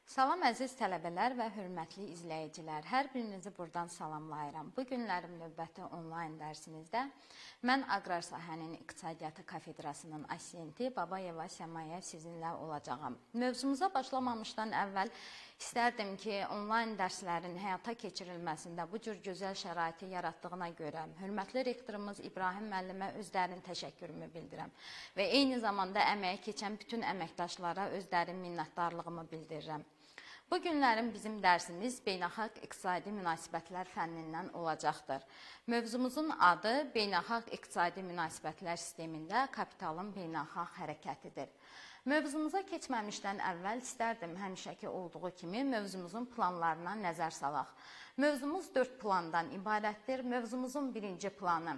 Salam əziz tələbələr və hörmətli izləyicilər. Hər birinizi buradan salamlayıram. Bu günlərim növbəti onlayn dərsimizdə mən Aqrar Sahənin İqtisadiyyatı Kafedrasının assistenti Babayeva Səmaya sizinlə olacağam. Mövzumuza başlamamışdan əvvəl istərdim ki, onlayn dərslərin həyata keçirilməsində bu cür gözəl şəraiti yaratdığına görə hörmətli rektorumuz İbrahim müəllimə özlərinin təşəkkürümü bildirirəm və eyni zamanda əməyə keçən bütün əməkdaşlara özlərin minnətdarlığımı bildirirəm. Bu günlərin bizim dərsimiz beynəlxalq iqtisadi münasibətlər fənnindən olacaqdır. Mövzumuzun adı beynəlxalq iqtisadi münasibətlər sistemində kapitalın beynəlxalq hərəkətidir. Mövzumuza keçməmişdən əvvəl istərdim həmişəki olduğu kimi mövzumuzun planlarına nəzər salaq. Mövzumuz 4 plandan ibarətdir. Mövzumuzun birinci planı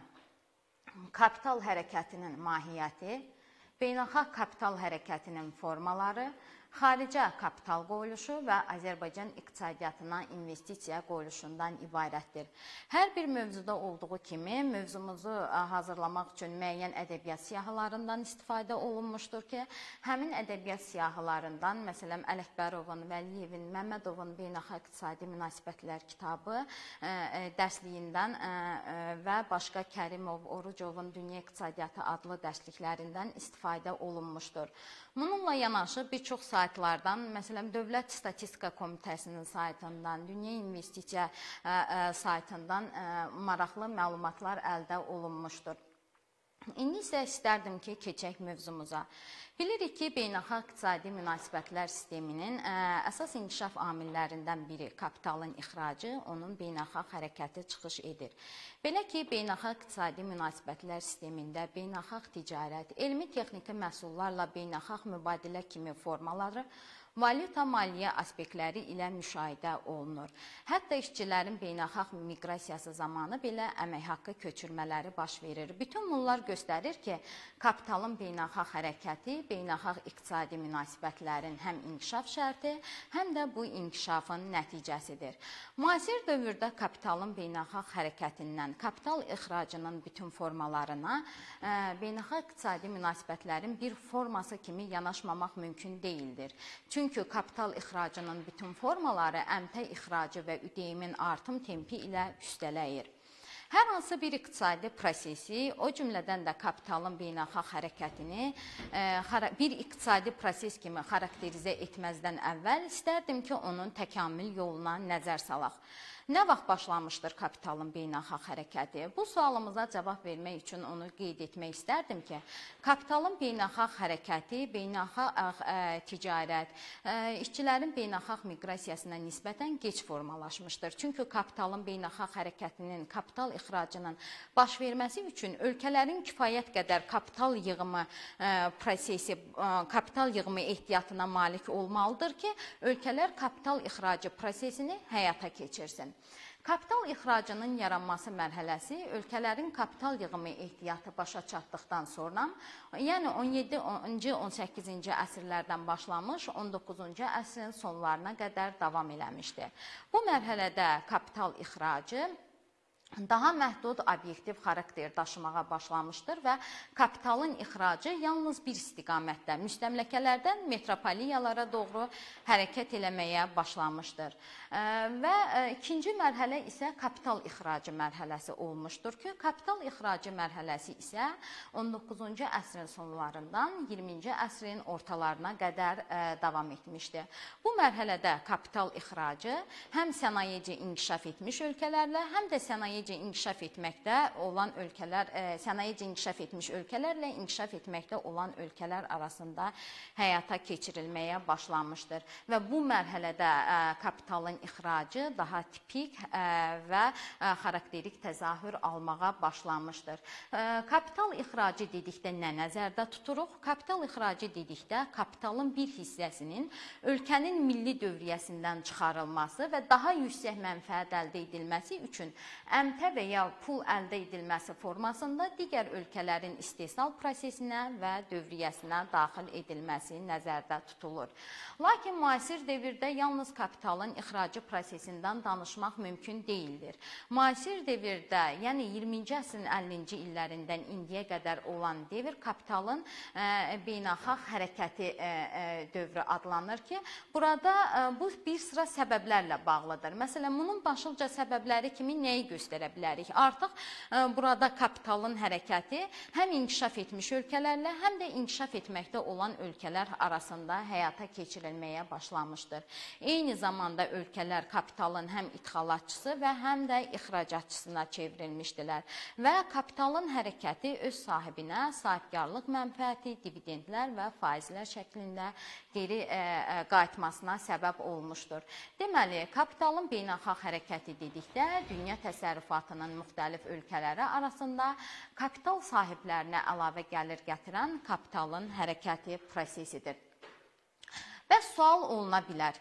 kapital hərəkətinin mahiyyəti, beynəlxalq kapital hərəkətinin formaları, xaricə kapital qoyuluşu və Azərbaycan iqtisadiyyatına investisiya qoyuluşundan ibarətdir. Hər bir mövzuda olduğu kimi mövzumuzu hazırlamaq üçün müəyyən ədəbiyyat siyahılarından istifadə olunmuşdur ki, həmin ədəbiyyat siyahılarından, məsələn, Ələkbərovun, Vəliyevin, Məmmədovun Beynəlxalq İqtisadi Münasibətlər kitabı dərsliyindən və başqa Kərimov, Orucovun Dünya İqtisadiyyatı adlı dərsliklərindən istifadə olunmuşdur. Bununla yanaşı bir çox saytlardan, məsələn, Dövlət Statistika Komitəsinin saytından, Dünya İnvestisiya saytından maraqlı məlumatlar əldə olunmuşdur. İndi isə istərdim ki, keçək mövzumuza. Bilirik ki, beynəlxalq iqtisadi münasibətlər sisteminin əsas inkişaf amillərindən biri kapitalın ixracı, onun beynəlxalq hərəkəti çıxış edir. Belə ki, beynəlxalq iqtisadi münasibətlər sistemində beynəlxalq ticarət, elmi-texniki məhsullarla beynəlxalq mübadilə kimi formaları, valyuta maliyyə aspektləri ilə müşahidə olunur. Hətta işçilərin beynəlxalq miqrasiyası zamanı belə əmək haqqı köçürmələri baş verir. Bütün bunlar göstərir ki, kapitalın beynəlxalq hərəkəti, beynəlxalq iqtisadi münasibətlərin həm inkişaf şərti, həm də bu inkişafın nəticəsidir. Müasir dövrdə kapitalın beynəlxalq hərəkətindən kapital ixracının bütün formalarına beynəlxalq iqtisadi münasibətlərin bir forması kimi yanaşmamaq mümkün deyildir. Çünki kapital ixracının bütün formaları əmtəy ixracı və ÜDM-in artım tempi ilə üstələyir. Hər hansı bir iqtisadi prosesi, o cümlədən də kapitalın beynəlxalq hərəkətini bir iqtisadi proses kimi xarakterizə etməzdən əvvəl istərdim ki, onun təkamül yoluna nəzər salaq. Nə vaxt başlamışdır kapitalın beynəlxalq hərəkəti? Bu sualımıza cavab vermək üçün onu qeyd etmək istərdim ki, kapitalın beynəlxalq hərəkəti, beynəlxalq ticarət, işçilərin beynəlxalq miqrasiyasına nisbətən gec formalaşmışdır. Çünki kapitalın beynəlxalq hərəkətinin, kapital ixracının baş verməsi üçün ölkələrin kifayət qədər kapital yığımı prosesi, kapital yığımı ehtiyatına malik olmalıdır ki, ölkələr kapital ixracı prosesini həyata keçirsin. Kapital ixracının yaranması mərhələsi ölkələrin kapital yığımı ehtiyatı başa çatdıqdan sonra, yəni 17-ci, 18-ci əsrlərdən başlamış, 19-cu əsrin sonlarına qədər davam eləmişdir. Bu mərhələdə kapital ixracı daha məhdud obyektiv xarakter daşımağa başlamışdır və kapitalın ixracı yalnız bir istiqamətdə, müstəmləkələrdən metropoliyalara doğru hərəkət eləməyə başlamışdır. Və ikinci mərhələ isə kapital ixracı mərhələsi olmuşdur ki, kapital ixracı mərhələsi isə 19-cu əsrin sonlarından 20-ci əsrin ortalarına qədər davam etmişdir. Bu mərhələdə kapital ixracı həm sənayeci inkişaf etmiş ölkələrlə, həm də sənayeci inkişaf etməkdə olan ölkələr, sənayeci inkişaf etmiş ölkələrlə inkişaf etməkdə olan ölkələr arasında həyata keçirilməyə başlanmışdır. Və bu mərhələdə kapitalın ixracı daha tipik və xarakterik təzahür almağa başlanmışdır. Kapital ixracı dedikdə nə nəzərdə tuturuq? Kapital ixracı dedikdə kapitalın bir hissəsinin ölkənin milli dövriyyəsindən çıxarılması və daha yüksək mənfəət əldə edilməsi üçün əmtə və ya pul əldə edilməsi formasında digər ölkələrin istehsal prosesinə və dövriyyəsinə daxil edilməsi nəzərdə tutulur. Lakin müasir dövrdə yalnız kapitalın ixracı prosesindən danışmaq mümkün deyildir. Müasir dövrdə, yəni 20-ci əsrin 50-ci illərindən indiyə qədər olan devr kapitalın beynəlxalq hərəkəti dövrü adlanır ki, burada bu bir sıra səbəblərlə bağlıdır. Məsələn, bunun başlıca səbəbləri kimi nəyi göstərə bilərik? Artıq burada kapitalın hərəkəti həm inkişaf etmiş ölkələrlə, həm də inkişaf etməkdə olan ölkələr arasında həyata keçirilməyə başlamışdır. Eyni zamanda ölkələr kapitalın həm ixalatçısı və həm də ixracatçısına çevrilmişdilər və kapitalın hərəkəti öz sahibinə sahibkarlıq mənfəəti, dividendlər və faizlər şəklində geri qayıtmasına səbəb olmuşdur. Deməli, kapitalın beynəlxalq hərəkəti dedikdə, dünya təsərrüfatının müxtəlif ölkələri arasında kapital sahiblərinə əlavə gəlir gətirən kapitalın hərəkəti prosesidir. Bəs sual oluna bilər,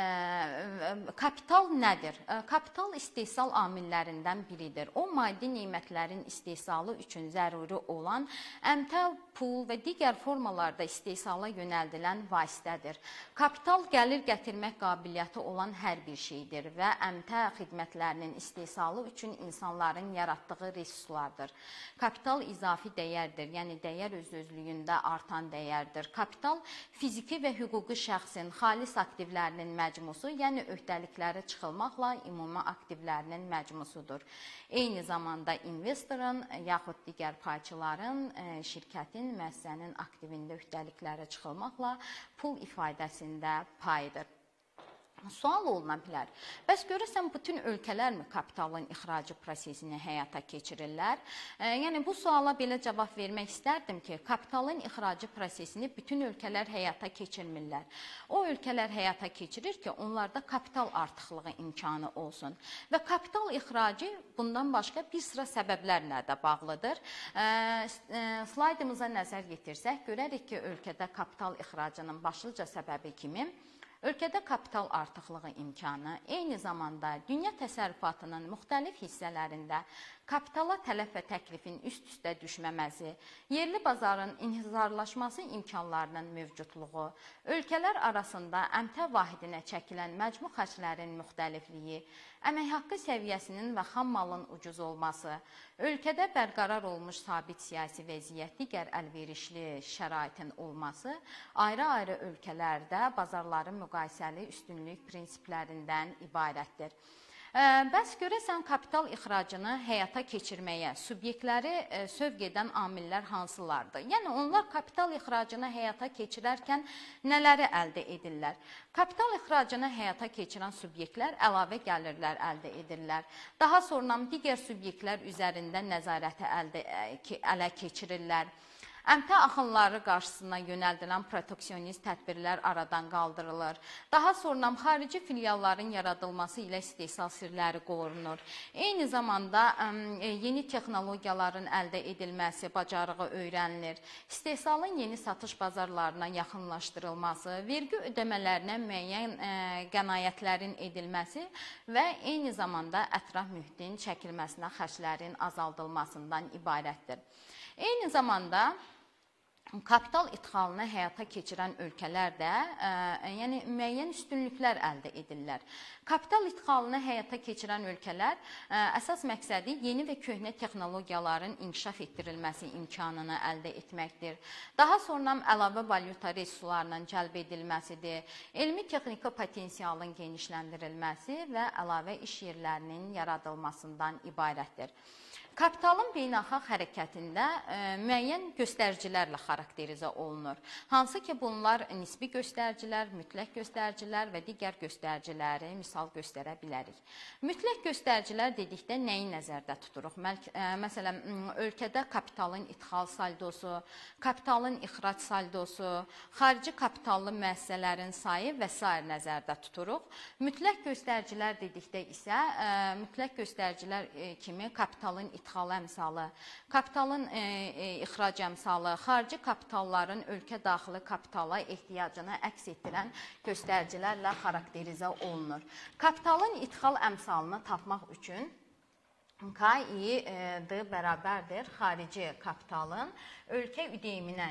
kapital nədir? Kapital istehsal amillərindən biridir. O, maddi nemətlərin istehsalı üçün zəruri olan əmtə, pul və digər formalarda istehsala yönəldilən vasitədir. Kapital gəlir gətirmək qabiliyyəti olan hər bir şeydir və əmtə xidmətlərinin istehsalı üçün insanların yaratdığı resurslardır. Kapital izafi dəyərdir, yəni dəyər öz-özlüyündə artan dəyərdir. Kapital fiziki və hüquqi şəxsin xalis aktivlərinin məcmusu, yəni öhdəlikləri çıxılmaqla ümumi aktivlərinin məcmusudur. Eyni zamanda investorun yaxud digər payçıların, şirkətin, müəssisənin aktivində öhdəlikləri çıxılmaqla pul ifadəsində payıdır. Sual oluna bilər, bəs görürsən bütün ölkələrmi kapitalın ixracı prosesini həyata keçirirlər? Yəni, bu suala belə cavab vermək istərdim ki, kapitalın ixracı prosesini bütün ölkələr həyata keçirmirlər. O ölkələr həyata keçirir ki, onlarda kapital artıqlığı imkanı olsun. Və kapital ixracı bundan başqa bir sıra səbəblərlə də bağlıdır. Slaydımıza nəzər yetirsək, görərik ki, ölkədə kapital ixracının başlıca səbəbi kimi ölkədə kapital artıqlığı imkanı, eyni zamanda dünya təsərrüfatının müxtəlif hissələrində kapitala tələb və təklifin üst-üstə düşməməsi, yerli bazarın inhizarlaşması imkanlarının mövcudluğu, ölkələr arasında əmtə vahidinə çəkilən məcmu xərclərin müxtəlifliyi, əmək haqqı səviyyəsinin və xam malın ucuz olması, ölkədə bərqərar olmuş sabit siyasi vəziyyət, digər əlverişli şəraitin olması, ayrı-ayrı ölkələrdə bazarların müqayisəli üstünlük prinsiplərindən ibarətdir. Bəs görəsən, kapital ixracını həyata keçirməyə subyektləri sövq edən amillər hansılardır? Yəni, onlar kapital ixracını həyata keçirərkən nələri əldə edirlər? Kapital ixracını həyata keçirən subyektlər əlavə gəlirlər əldə edirlər. Daha sonra digər subyektlər üzərində nəzarəti ələ keçirirlər. Əmtə axınları qarşısına yönəldilən proteksionist tədbirlər aradan qaldırılır. Daha sonra xarici filialların yaradılması ilə istehsal sirləri qorunur. Eyni zamanda yeni texnologiyaların əldə edilməsi, bacarığı öyrənilir. İstehsalın yeni satış bazarlarına yaxınlaşdırılması, vergi ödəmələrinə müəyyən qənaətlərin edilməsi və eyni zamanda ətraf mühitin çəkilməsinə xərclərin azaldılmasından ibarətdir. Eyni zamanda kapital idxalını həyata keçirən ölkələrdə yəni müəyyən üstünlüklər əldə edirlər. Kapital idxalını həyata keçirən ölkələr əsas məqsədi yeni və köhnə texnologiyaların inkişaf etdirilməsi imkanını əldə etməkdir. Daha sonra əlavə valyuta resurslarının cəlb edilməsidir, elmi-texniki potensialın genişləndirilməsi və əlavə iş yerlərinin yaradılmasından ibarətdir. Kapitalın beynəlxalq hərəkətində müəyyən göstəricilərlə xarakterizə olunur. Hansı ki, bunlar nisbi göstəricilər, mütləq göstəricilər və digər göstəriciləri misal göstərə bilərik. Mütləq göstəricilər dedikdə nəyi nəzərdə tuturuq? Məsələn, ölkədə kapitalın idxal saldosu, kapitalın ixrac saldosu, xarici kapitallı müəssisələrin sayı və s. nəzərdə tuturuq. Mütləq göstəricilər dedikdə isə mütləq göstəricilər kimi kapitalın idxal əmsalı, kapitalın ixrac əmsalı, xarici kapitalların ölkə daxili kapitala ehtiyacını əks etdirən göstəricilərlə xarakterizə olunur. Kapitalın idxal əmsalını tapmaq üçün KI-D bərabərdir xarici kapitalın ölkə üdeyiminə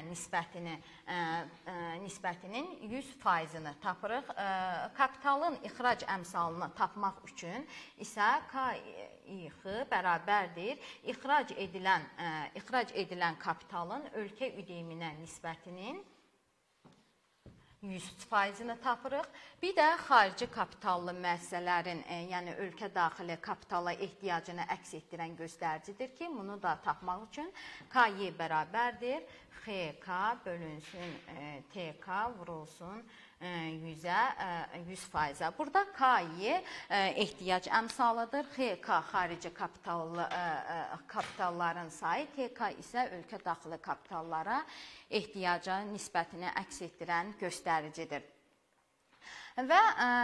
nisbətinin 100%-ni tapırıq. Kapitalın ixrac əmsalını tapmaq üçün isə KI-X bərabərdir ixrac edilən kapitalın ölkə üdeyiminə nisbətinin 100%-ni tapırıq. Bir də xarici kapitallı müəssisələrin, yəni ölkə daxili kapitala ehtiyacını əks etdirən göstəricidir ki, bunu da tapmaq üçün KY bərabərdir XK bölünsün TK vurulsun 100%. Burada KY ehtiyac əmsalıdır, XK xarici kapitalların sayı, TK isə ölkə daxili kapitallara ehtiyaca nisbətini əks etdirən göstəricidir. Və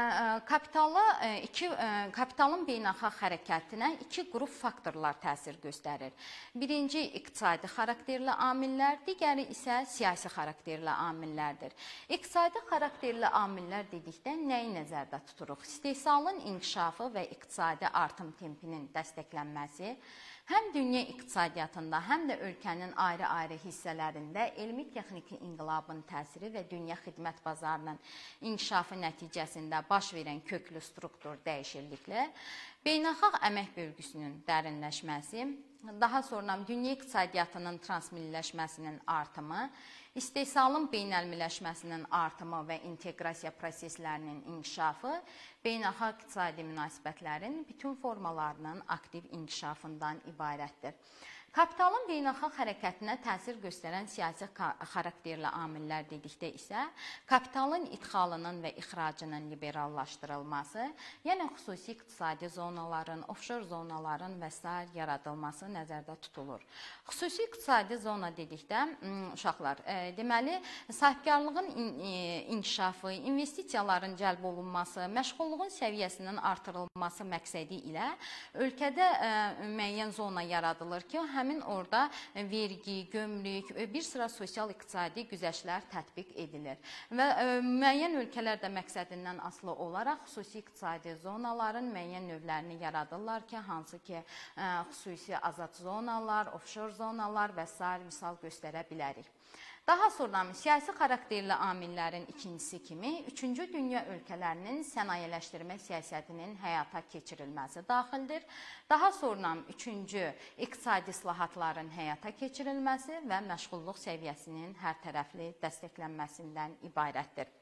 kapitalın beynəlxalq hərəkətinə iki qrup faktorlar təsir göstərir. Birinci iqtisadi xarakterli amillər, digəri isə siyasi xarakterli amillərdir. İqtisadi xarakterli amillər dedikdə nəyi nəzərdə tuturuq? İstehsalın inkişafı və iqtisadi artım tempinin dəstəklənməsi, həm dünya iqtisadiyyatında, həm də ölkənin ayrı-ayrı hissələrində elmi-texniki inqilabın təsiri və dünya xidmət bazarının inkişafı nəticəsində baş verən köklü struktur dəyişikliklər, beynəlxalq əmək bölgüsünün dərinləşməsi, daha sonra dünya iqtisadiyyatının transmilləşməsinin artımı, istehsalın beynəlmiləşməsinin artımı və inteqrasiya proseslərinin inkişafı, beynəlxalq iqtisadi münasibətlərin bütün formalarının aktiv inkişafından ibarətdir. Kapitalın beynəlxalq hərəkətinə təsir göstərən siyasi xarakterli amillər dedikdə isə kapitalın idxalının və ixracının liberallaşdırılması, yəni xüsusi iqtisadi zonaların, offshore zonaların və s. yaradılması nəzərdə tutulur. Xüsusi iqtisadi zona dedikdə uşaqlar, deməli, sahibkarlığın inkişafı, investisiyaların cəlb olunması, məşğulluğun səviyyəsinin artırılması məqsədi ilə ölkədə müəyyən zona yaradılır ki, həmin orada vergi, gömrük, bir sıra sosial-iqtisadi güzəştlər tətbiq edilir. Və müəyyən ölkələr də məqsədindən asılı olaraq xüsusi iqtisadi zonaların müəyyən növlərini yaradırlar ki, hansı ki, xüsusi azad zonalar, offshore zonalar və s. misal göstərə bilərik. Daha sonra siyasi xarakterli amillərin ikincisi kimi, üçüncü dünya ölkələrinin sənayələşdirmə siyasətinin həyata keçirilməsi daxildir. Daha sonra üçüncü iqtisadi islahatların həyata keçirilməsi və məşğulluq səviyyəsinin hər tərəfli dəstəklənməsindən ibarətdir.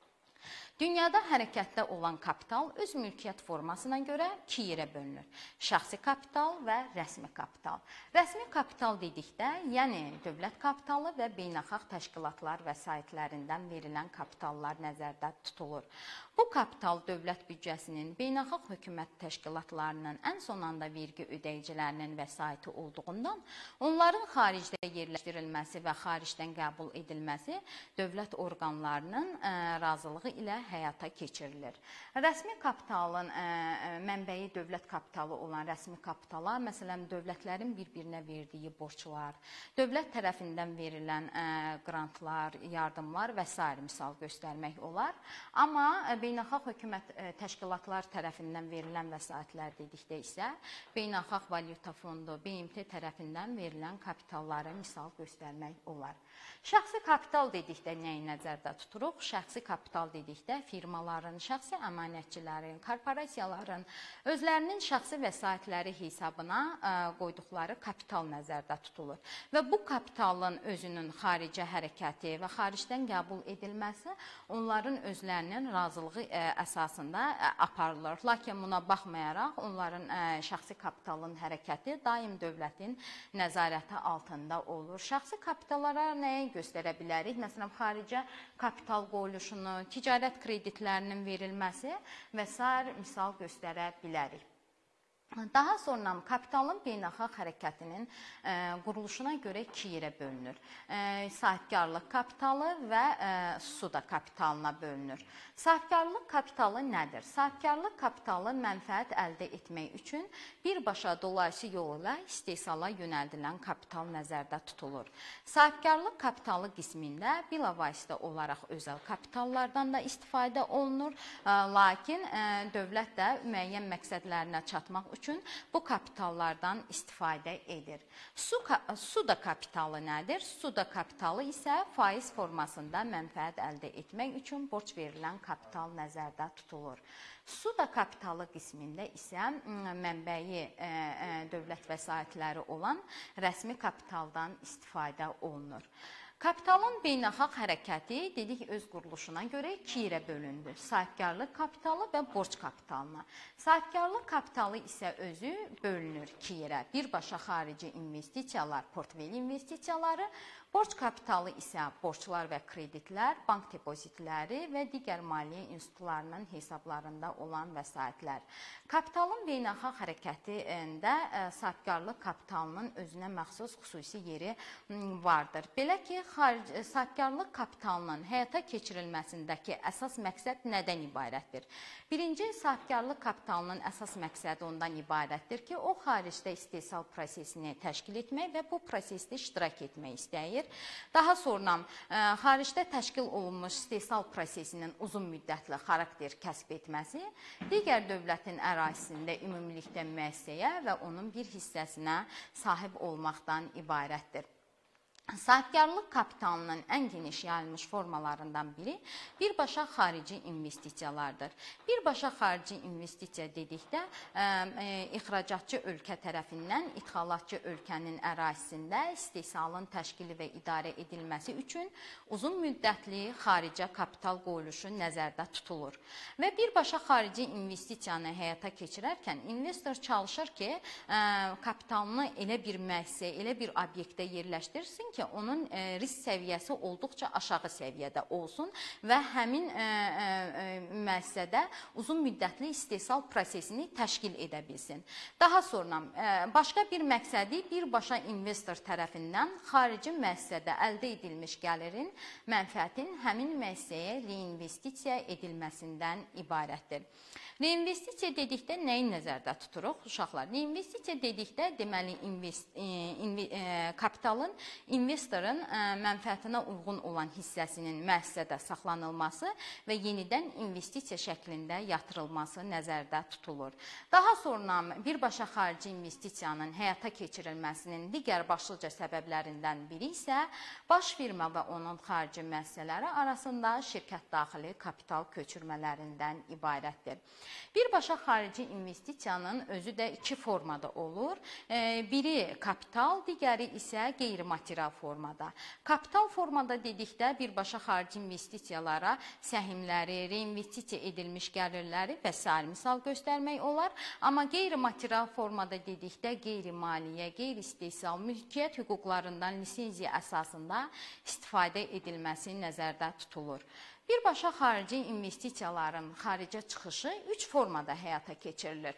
Dünyada hərəkətdə olan kapital öz mülkiyyət formasına görə iki yerə bölünür. Şəxsi kapital və rəsmi kapital. Rəsmi kapital dedikdə, yəni dövlət kapitalı və beynəlxalq təşkilatlar vəsaitlərindən verilən kapitallar nəzərdə tutulur. Bu kapital dövlət büdcəsinin, beynəlxalq hökumət təşkilatlarının, ən sonunda vergi ödəyicilərinin vəsaiti olduğundan, onların xaricdə yerləşdirilməsi və xaricdən qəbul edilməsi dövlət orqanlarının razılığı ilə həyata keçirilir. Rəsmi kapitalın mənbəyi dövlət kapitalı olan rəsmi kapitala, məsələn, dövlətlərin bir-birinə verdiyi borclar, dövlət tərəfindən verilən qrantlar, yardımlar və s. misal göstərmək olar. Amma beynəlxalq hökumət təşkilatlar tərəfindən verilən vəsaitlər dedikdə isə Beynəlxalq Valyuta Fondu, BMT tərəfindən verilən kapitalları misal göstərmək olar. Şəxsi kapital dedikdə nəyi nəzərdə tuturuq? Şəxsi kapital dedikdə firmaların, şəxsi əmanətçilərin, korporasiyaların özlərinin şəxsi vəsaitləri hesabına qoyduqları kapital nəzərdə tutulur. Və bu kapitalın özünün xaricə hərəkəti və xaricdən qəbul edilməsi onların özlərinin razılığı əsasında aparılır. Lakin buna baxmayaraq, onların şəxsi kapitalın hərəkəti daim dövlətin nəzarəti altında olur. Şəxsi kapitallara nəyə göstərə bilərik? Məsələn, xaricə kapital qoyuluşunu, ticarət kreditlərinin verilməsi və s. misal göstərə bilərik. Daha sonra kapitalın beynəlxalq hərəkətinin quruluşuna görə iki yerə bölünür. Sahibkarlıq kapitalı və suda kapitalına bölünür. Sahibkarlıq kapitalı nədir? Sahibkarlıq kapitalı mənfəət əldə etmək üçün birbaşa dolayısı yol ilə istehsala yönəldilən kapital nəzərdə tutulur. Sahibkarlıq kapitalı qismində bilavasitə olaraq özəl kapitallardan da istifadə olunur. Lakin dövlət də müəyyən məqsədlərinə çatmaq üçün bu kapitallardan istifadə edir. Suda kapitalı nədir? Suda kapitalı isə faiz formasında mənfəət əldə etmək üçün borc verilən kapital nəzərdə tutulur. Suda kapitalı qismində isə mənbəyi dövlət vəsaitləri olan rəsmi kapitaldan istifadə olunur. Kapitalın beynəlxalq hərəkəti dedik öz quruluşuna görə iki yerə bölündü. Sahibkarlıq kapitalı və borc kapitalına. Sahibkarlıq kapitalı isə özü bölünür iki yerə. Birbaşa xarici investisiyalar, portfel investisiyaları, borc kapitalı isə borclar və kreditlər, bank depozitləri və digər maliyyə institutlarının hesablarında olan vəsaitlər. Kapitalın beynəlxalq hərəkətində sahibkarlıq kapitalının özünə məxsus xüsusi yeri vardır. Belə ki, sahibkarlıq kapitalının həyata keçirilməsindəki əsas məqsəd nədən ibarətdir? Birinci, sahibkarlıq kapitalının əsas məqsədi ondan ibarətdir ki, o xaricdə istehsal prosesini təşkil etmək və bu prosesdə iştirak etmək istəyir. Daha sonra xaricdə təşkil olunmuş istehsal prosesinin uzun müddətli xarakter kəsb etməsi, digər dövlətin ərazisində ümumilikdə müəssisəyə və onun bir hissəsinə sahib olmaqdan ibarətdir. Sahibkarlıq kapitalının ən geniş yayılmış formalarından biri birbaşa xarici investisiyalardır. Birbaşa xarici investisiya dedikdə ixracatçı ölkə tərəfindən ixalatçı ölkənin ərazisində istehsalın təşkili və idarə edilməsi üçün uzun müddətli xaricə kapital qoyuluşu nəzərdə tutulur. Və birbaşa xarici investisiyanı həyata keçirərkən investor çalışır ki, kapitalını elə bir müəssisə, elə bir obyektə yerləşdirsin ki, onun risk səviyyəsi olduqca aşağı səviyyədə olsun və həmin müəssisədə uzun müddətli istehsal prosesini təşkil edə bilsin. Daha sonra başqa bir məqsədi birbaşa investor tərəfindən xarici müəssisədə əldə edilmiş gəlirin, mənfəətin həmin müəssisəyə reinvestisiya edilməsindən ibarətdir. Reinvestisiya dedikdə nəyi nəzərdə tuturuq? Uşaqlar, reinvestisiya dedikdə deməli kapitalın investorun mənfəətinə uyğun olan hissəsinin müəssisədə saxlanılması və yenidən investisiya şəklində yatırılması nəzərdə tutulur. Daha sonra birbaşa xarici investisiyanın həyata keçirilməsinin digər başlıca səbəblərindən biri isə baş firma və onun xarici müəssisələri arasında şirkət daxili kapital köçürmələrindən ibarətdir. Birbaşa xarici investisiyanın özü də iki formada olur. Biri kapital, digəri isə qeyri-material formada. Kapital formada dedikdə birbaşa xarici investisiyalara səhmləri, reinvestisiya edilmiş gəlirləri və s. misal göstərmək olar. Amma qeyri-material formada dedikdə qeyri-maliyyə, qeyri-istehsal, mülkiyyət hüquqlarından lisenziya əsasında istifadə edilməsi nəzərdə tutulur. Birbaşa xarici investisiyaların xaricə çıxışı üç formada həyata keçirilir.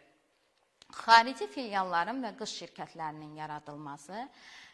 Xarici filialların və qış şirkətlərinin yaradılması,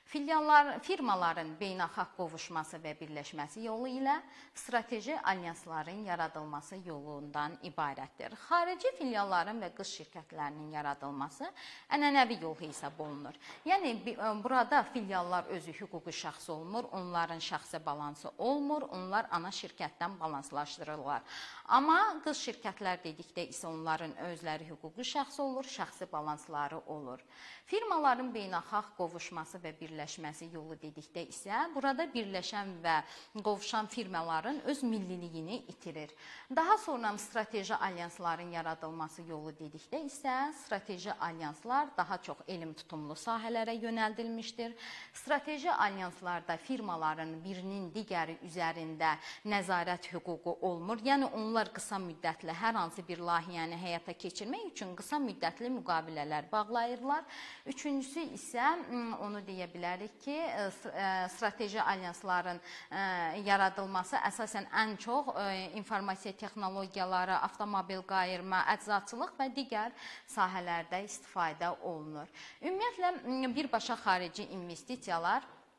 firmaların beynəlxalq qovuşması və birləşməsi yolu ilə strateji alyansların yaradılması yolundan ibarətdir. Xarici filialların və qış şirkətlərinin yaradılması ənənəvi yol hesab olunur. Yəni, burada filiallar özü hüquqi şəxs olmur, onların şəxsi balansı olmur, onlar ana şirkətdən balanslaşdırırlar. Amma qış şirkətlər dedikdə isə onların özləri hüquqi şəxs olur, şəxsi balansları olur. Firmaların beynəlxalq qovuşması və birləşməsi yolu dedikdə isə burada birləşən və qovuşan firmaların öz milliliyini itirir. Daha sonra strateji alyansların yaradılması yolu dedikdə isə strateji alyanslar daha çox elm tutumlu sahələrə yönəldilmişdir. Strateji alyanslarda firmaların birinin digəri üzərində nəzarət hüququ olmur. Yəni onlar qısa müddətli hər hansı bir layihəni həyata keçirmək üçün qısa müddətli müqavilələr bağlayırlar. Üçüncüsü isə onu deyə bilərik ki, strateji alyansların yaradılması əsasən ən çox informasiya texnologiyaları, avtomobil qayırma, əczaçılıq və digər sahələrdə istifadə olunur. Ümumiyyətlə, birbaşa xarici investisiyalar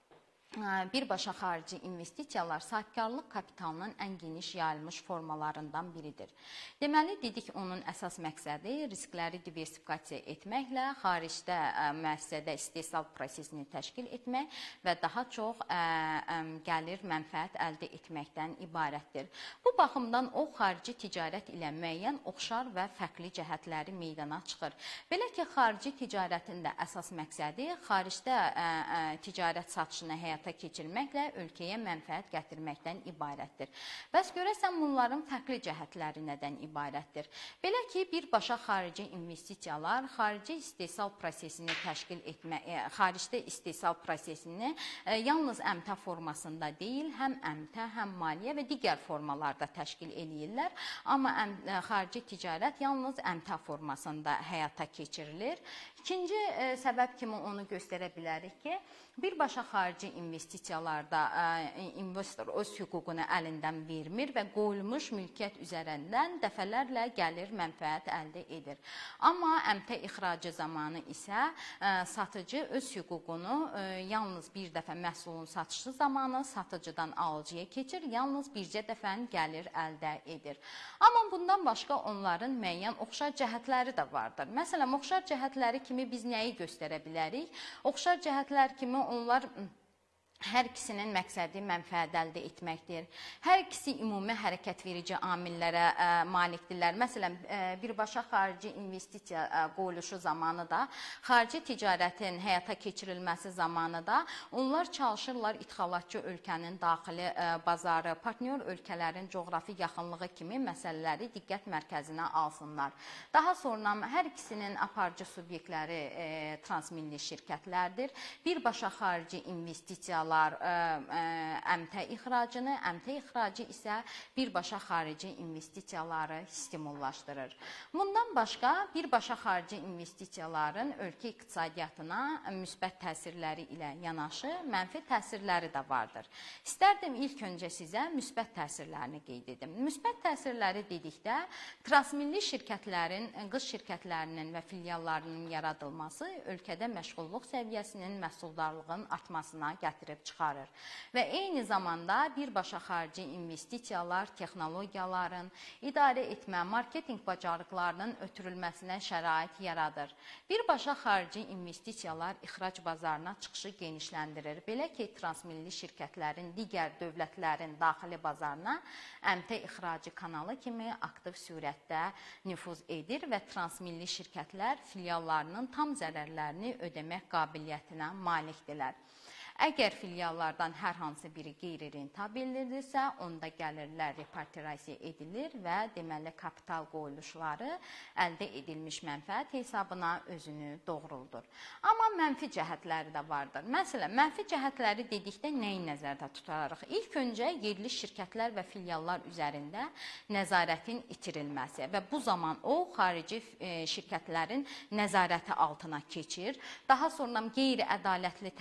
birbaşa xarici investisiyalar sahibkarlıq kapitalının ən geniş yayılmış formalarından biridir. Deməli, dedik onun əsas məqsədi riskləri diversifikasiya etməklə xaricdə müəssisədə istehsal prosesini təşkil etmək və daha çox gəlir, mənfəət əldə etməkdən ibarətdir. Bu baxımdan o, xarici ticarət ilə müəyyən oxşar və fərqli cəhətləri meydana çıxır. Belə ki, xarici ticarətin də əsas məqsədi xaricdə ticarət satışını həyata keçirməklə ölkəyə mənfəət gətirməkdən ibarətdir. Bəs görəsən bunların fərqli cəhətləri nədən ibarətdir? Belə ki, birbaşa xarici investisiyalar xarici istehsal prosesini təşkil etmək, xaricdə istehsal prosesini yalnız əmtə formasında deyil, həm əmtə, həm maliyyə və digər formalarda təşkil edirlər. Amma xarici ticarət yalnız əmtə formasında həyata keçirilir. İkinci səbəb kimi onu göstərə bilərik ki, birbaşa xarici investisiyalarda investor öz hüququnu əlindən vermir və qoyulmuş mülkiyyət üzərindən dəfələrlə gəlir, mənfəət əldə edir. Amma əmtə ixracı zamanı isə satıcı öz hüququnu yalnız bir dəfə məhsulun satışı zamanı satıcıdan alıcıya keçir, yalnız bircə dəfə gəlir əldə edir. Amma bundan başqa onların müəyyən oxşar cəhətləri də vardır. Məsələn, oxşar cəhətləri kimi biz nəyi göstərə bilərik? Oxşar cəhətlər kimi onlar hər ikisinin məqsədi mənfəət əldə etməkdir. Hər ikisi ümumi hərəkət verici amillərə malikdirlər. Məsələn, birbaşa xarici investisiya qoyuluşu zamanı da, xarici ticarətin həyata keçirilməsi zamanı da onlar çalışırlar ixalatçı ölkənin daxili bazarı, partnyor ölkələrin coğrafi yaxınlığı kimi məsələləri diqqət mərkəzinə alsınlar. Daha sonra hər ikisinin aparıcı subyektləri transmilli şirkətlərdir. Birbaşa xarici investisiyalar əmtə ixracını, əmtə ixracı isə birbaşa xarici investisiyaları stimullaşdırır. Bundan başqa birbaşa xarici investisiyaların ölkə iqtisadiyyatına müsbət təsirləri ilə yanaşı mənfi təsirləri də vardır. İstərdim ilk öncə sizə müsbət təsirlərini qeyd edim. Müsbət təsirləri dedikdə transmilli şirkətlərin, qız şirkətlərinin və filiallarının yaradılması ölkədə məşğulluq səviyyəsinin, məhsuldarlığın artmasına gətirib çıxarır. Və eyni zamanda birbaşa xarici investisiyalar texnologiyaların, idarə etmə, marketinq bacarıqlarının ötürülməsinə şərait yaradır. Birbaşa xarici investisiyalar ixrac bazarına çıxışı genişləndirir. Belə ki, transmilli şirkətlərin digər dövlətlərin daxili bazarına əmtə ixracı kanalı kimi aktiv sürətdə nüfuz edir və transmilli şirkətlər filiallarının tam zərərlərini ödəmək qabiliyyətinə malikdirlər. Əgər filiallardan hər hansı biri qeyri-rentabildirsə, onda gəlirlər repartirasiya edilir və deməli kapital qoyuluşları əldə edilmiş mənfəət hesabına özünü doğruldur. Amma mənfi cəhətləri də vardır. Məsələn, mənfi cəhətləri dedikdə nəyi nəzərdə tutarıq? İlk öncə yerli şirkətlər və filiallar üzərində nəzarətin itirilməsi və bu zaman o, xarici şirkətlərin nəzarəti altına keçir. Daha sonra qeyri-ədalətli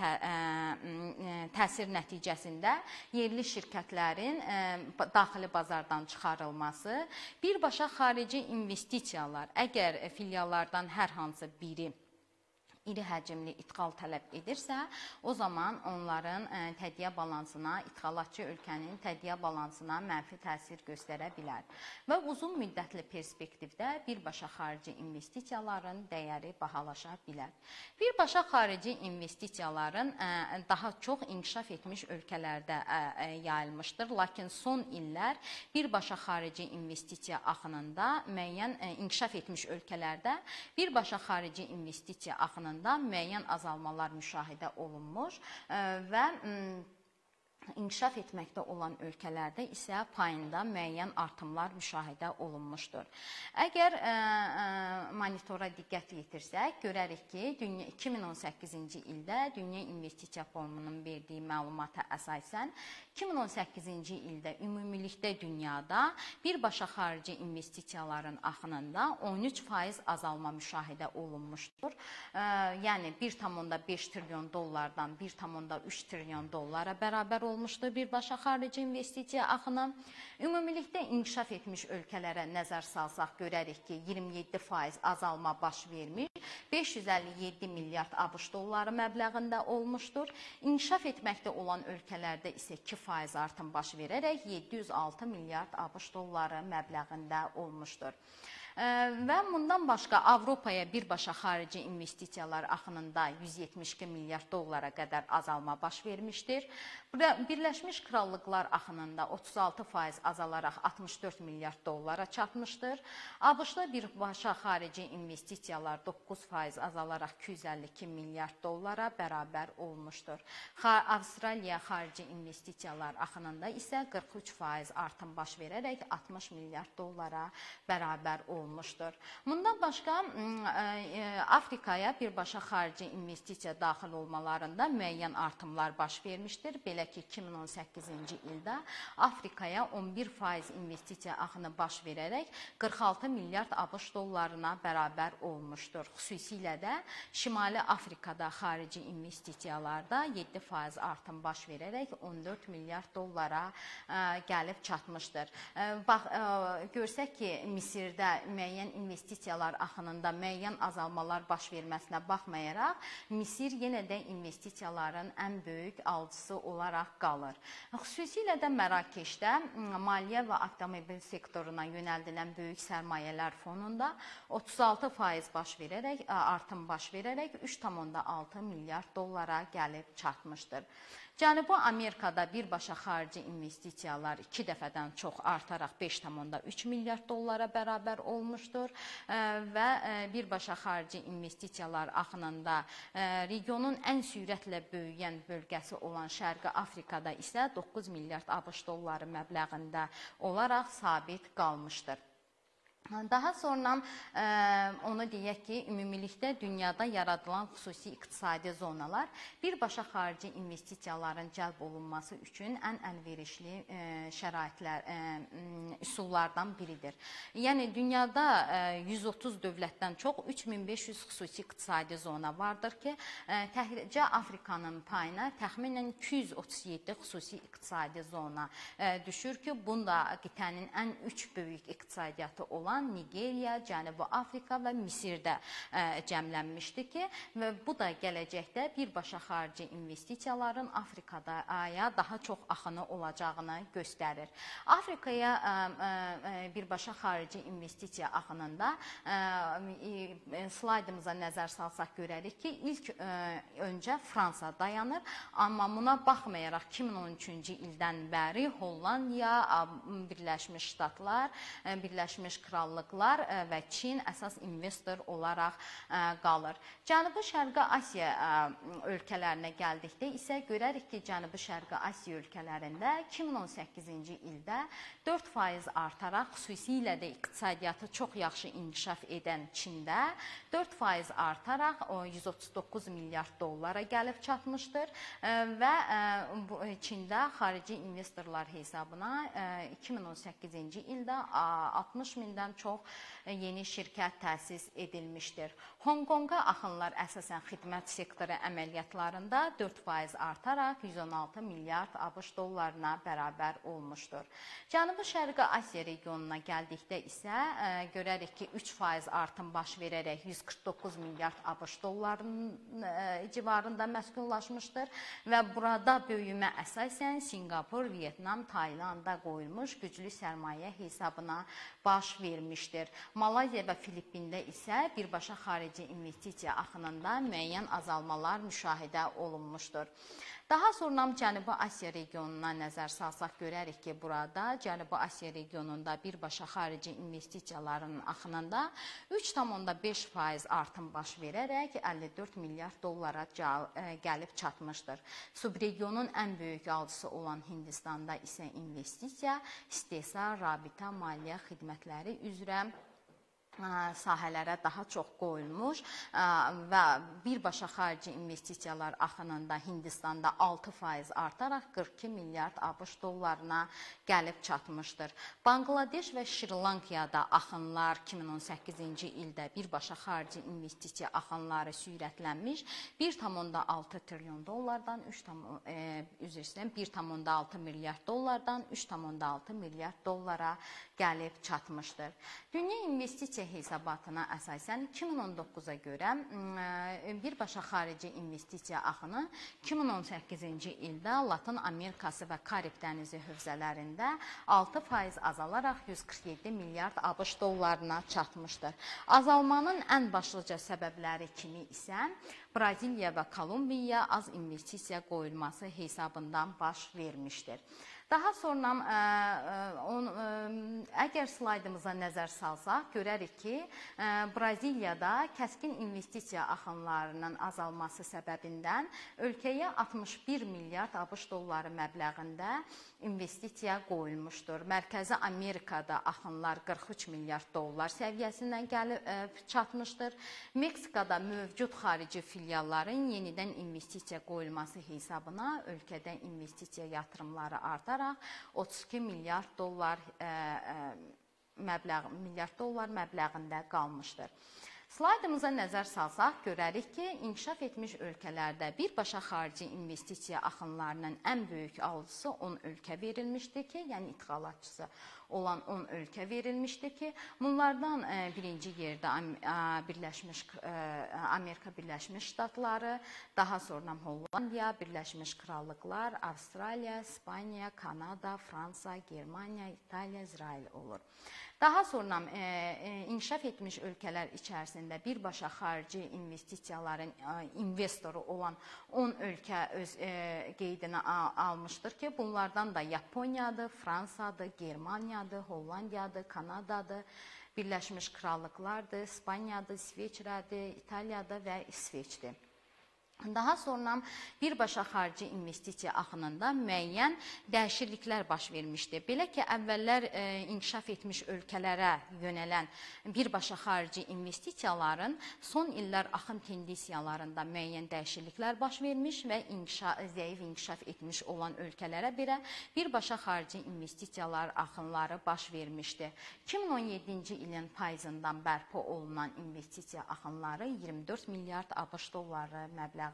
təsir nəticəsində yerli şirkətlərin daxili bazardan çıxarılması, birbaşa xarici investisiyalar, əgər filiallardan hər hansı biri iri həcmli idxal tələb edirsə, o zaman onların tədqiyə balansına, idxalatçı ölkənin tədqiyə balansına mənfi təsir göstərə bilər. Və uzun müddətli perspektivdə birbaşa xarici investisiyaların dəyəri bahalaşa bilər. Birbaşa xarici investisiyaların daha çox inkişaf etmiş ölkələrdə yayılmışdır. Lakin son illər birbaşa xarici investisiya axınında müəyyən inkişaf etmiş ölkələrdə birbaşa xarici investisiya axınında müəyyən azalmalar müşahidə olunmuş və inkişaf etməkdə olan ölkələrdə isə payında müəyyən artımlar müşahidə olunmuşdur. Əgər monitora diqqət yetirsək, görərik ki, 2018-ci ildə Dünya İnvestisiya Forumunun verdiyi məlumata əsasən 2018-ci ildə ümumilikdə dünyada birbaşa xarici investisiyaların axınında 13% azalma müşahidə olunmuşdur. Yəni 1,5 trilyon dollardan 1,3 trilyon dollara bərabər olmuşdur. olmuşdur birbaşa xarici investisiya axını. Ümumilikdə inkişaf etmiş ölkələrə nəzər salsaq görərik ki, 27% azalma baş vermiş, 557 milyard ABŞ dolları məbləğində olmuşdur. İnkişaf etməkdə olan ölkələrdə isə 2% artım baş verərək 706 milyard ABŞ dolları məbləğində olmuşdur. Və bundan başqa Avropaya birbaşa xarici investisiyalar axınında 172 milyard dollara qədər azalma baş vermişdir. Birləşmiş Krallıqlar axınında 36% azalaraq 64 milyard dollara çatmışdır. ABŞ-da birbaşa xarici investisiyalar 9% azalaraq 252 milyard dollara bərabər olmuşdur. Avstraliya xarici investisiyalar axınında isə 43% artım baş verərək 60 milyard dollara bərabər olmuşdur. Bundan başqa Afrikaya birbaşa xarici investisiya daxil olmalarında müəyyən artımlar baş vermişdir. Belə ki, 2018-ci ildə Afrikaya 11% investisiya axını baş verərək 46 milyard ABŞ dollarına bərabər olmuşdur. Xüsusilə də Şimali Afrikada xarici investisiyalarda 7% artım baş verərək 14 milyard dollara gəlib çatmışdır. Görsək ki, Misirdə müəyyən investisiyalar axınında müəyyən azalmalar baş verməsinə baxmayaraq, Misir yenə də investisiyaların ən böyük alıcısı olaraq qalır. Xüsusilə də Mərakeşdə maliyyə və avtomobil sektoruna yönəldilən böyük sərmayələr fonunda 36% artım baş verərək 3,6 milyard dollara gəlib çatmışdır. Cənubi Amerikada birbaşa xarici investisiyalar 2 dəfədən çox artaraq 5,3 milyard dollara bərabər olmuşdur və birbaşa xarici investisiyalar axınında regionun ən sürətlə böyüyən bölgəsi olan Şərqi Afrikada isə 9 milyard ABŞ dolları məbləğində olaraq sabit qalmışdır. Daha sonra onu deyək ki, ümumilikdə dünyada yaradılan xüsusi iqtisadi zonalar birbaşa xarici investisiyaların cəlb olunması üçün ən əlverişli üsullardan biridir. Yəni, dünyada 130 dövlətdən çox 3500 xüsusi iqtisadi zona vardır ki, təkcə Afrikanın payına təxminən 237 xüsusi iqtisadi zona düşür ki, bunda qitənin ən 3 böyük iqtisadiyyatı olan Nigeriya, Cənubi Afrika və Misirdə cəmlənmişdi ki, və bu da gələcəkdə birbaşa xarici investisiyaların Afrikaya daha çox axını olacağını göstərir. Afrikaya birbaşa xarici investisiya axınında slaydımıza nəzər salsaq görərik ki, ilk öncə Fransa dayanır, amma buna baxmayaraq 2013-cü ildən bəri Hollandiya, Birləşmiş Ştatlar, Birləşmiş Krallıqlar və Çin əsas investor olaraq qalır. Cənubi-Şərqi Asiya ölkələrinə gəldikdə isə görərik ki, Cənubi-Şərqi Asiya ölkələrində 2018-ci ildə 4% artaraq, xüsusilə də iqtisadiyyatı çox yaxşı inkişaf edən Çində 4% artaraq 139 milyard dollara gəlib çatmışdır və Çində xarici investorlar hesabına 2018-ci ildə 60 mindən çox yeni şirkət təsis edilmişdir. Hong-Konga axınlar əsasən xidmət sektoru əməliyyatlarında 4% artaraq 116 milyard ABŞ dollarına bərabər olmuşdur. Cənubi-Şərqi Asiya regionuna gəldikdə isə görərik ki, 3% artım baş verərək 149 milyard ABŞ dollarının civarında məskunlaşmışdır və burada böyümə əsasən Singapur, Vietnam, Taylanda qoyulmuş güclü sərmayə hesabına baş vermişdir. Malayziya və Filippində isə birbaşa xarici investisiya axınında müəyyən azalmalar müşahidə olunmuşdur. Daha sonra Cənubi Asiya regionuna nəzər salsaq görərik ki, burada Cənubi Asiya regionunda birbaşa xarici investisiyaların axınında 3,5% artım baş verərək 54 milyard dollara gəlib çatmışdır. Subregionun ən böyük alıcısı olan Hindistanda isə investisiya, istehsal, rabitə, maliyyə xidmətləri üzrə sahələrə daha çox qoyulmuş və birbaşa xarici investisiyalar axınında Hindistanda 6% artaraq 42 milyard ABŞ dollarına gəlib çatmışdır. Bangladeş və Şri-Lankada axınlar 2018-ci ildə birbaşa xarici investisiya axınları sürətlənmiş 1,6 trilyon dollardan 1,6 milyard dollardan 3,6 milyard dollara gəlib çatmışdır. Dünya investisiya hesabatına əsasən 2019-a görə birbaşa xarici investisiya axını 2018-ci ildə Latin Amerikası və Karib dənizi hövzələrində 6% azalaraq 147 milyard ABŞ dollarına çatmışdır. Azalmanın ən başlıca səbəbləri kimi isə Braziliya və Kolumbiyaya az investisiya qoyulması hesabından baş vermişdir. Daha sonra əgər slaydımıza nəzər salsaq, görərik ki, Braziliyada kəskin investisiya axınlarının azalması səbəbindən ölkəyə 61 milyard ABŞ dolları məbləğində investisiya qoyulmuşdur. Mərkəzi Amerikada axınlar 43 milyard dollar səviyyəsindən gəlib çatmışdır. Meksikada mövcud xarici filialların yenidən investisiya qoyulması hesabına ölkədə investisiya yatırımları artar 32 milyard dollar məbləğində qalmışdır. Slaydımıza nəzər salsaq, görərik ki, inkişaf etmiş ölkələrdə birbaşa xarici investisiya axınlarının ən böyük alıcısı 10 ölkə verilmişdir ki, yəni ixalatçısı olan 10 ölkə verilmişdir ki, bunlardan birinci yerdə Amerika Birləşmiş Ştatları, daha sonra Hollandiya, Birləşmiş Krallıqlar, Avstraliya, İspaniya, Kanada, Fransa, Germaniya, İtaliya, İsrail olur. Daha sonra inkişaf etmiş ölkələr içərisində birbaşa xarici investisiyaların investoru olan 10 ölkə öz qeydinə almışdır ki, bunlardan da Yaponiyadır, Fransadır, Germaniyadır, Hollandiyadır, Kanadadır, Birləşmiş Krallıqlardır, İspaniyadır, İsveçrədir, İtaliyadır və İsveçdir. Daha sonra birbaşa xarici investisiya axınında müəyyən dəyişikliklər baş vermişdir. Belə ki, əvvəllər inkişaf etmiş ölkələrə yönələn birbaşa xarici investisiyaların son illər axın tendensiyalarında müəyyən dəyişikliklər baş vermiş və zəif inkişaf etmiş olan ölkələrə belə birbaşa xarici investisiyalar axınları baş vermişdir. 2017-ci ilin payızından bərpa olunan investisiya axınları 24 milyard ABŞ dolları məbləğində